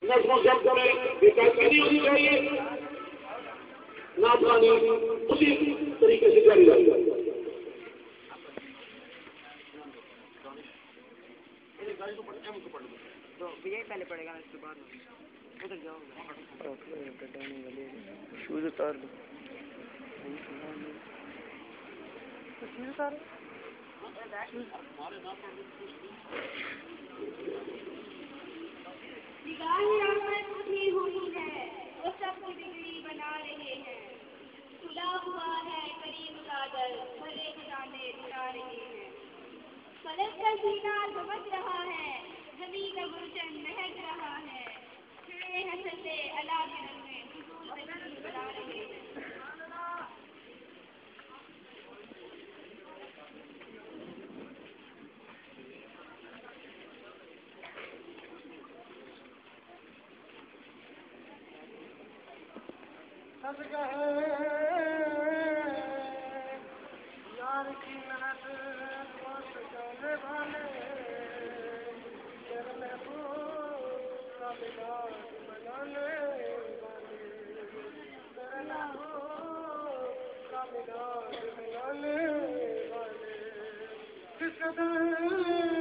نظم و ضبط میں بےقاعدگی نہیں ہونی چاہیے، نافرمانی اسی طریقے سے جاری رہے گا۔ پہلے پڑے گا اس کے بعد ادھر جاؤ شوز اتار دو ہوئی ہے وہ سب کو بگڑی بنا رہے ہیں، کھلا ہوا ہے کریم کا در بھلے خزانے بنا رہے ہیں، فلک کا سینہ سمجھ رہا ہے زمین کا گلشن مہک رہا ہے، کھڑے حسن اللہ کے رنگ میں حضور تشریف بنا رہے ہیں۔ یار کی محنت جانے والے تیرے محبوب کا ملاد منانے والے، تیرے محبوب کا ملاد منانے والے، کس قدر